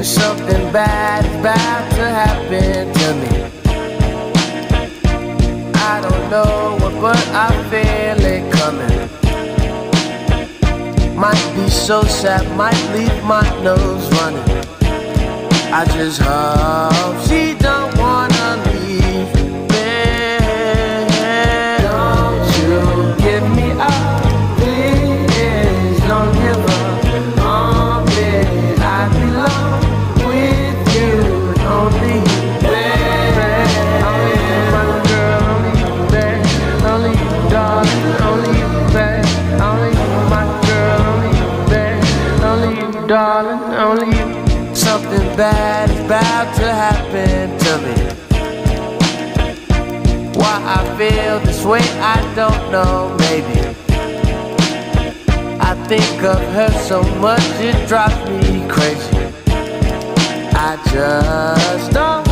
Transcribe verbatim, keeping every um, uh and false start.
Something bad is about to happen to me. I don't know what, but I feel it coming. Might be so sad, might leave my nose running. I just hope she don't wanna leave me. Don't you give me up, please. Don't give up on me. I belong with you, only you, baby. Only you, my girl, only you, baby. Only you, darling, only you, baby. Only you, my girl, only you, baby. Only you, darling, only you. Something bad is about to happen to me. Why I feel this way, I don't know, maybe. I think of her so much, it drives me crazy. I just don't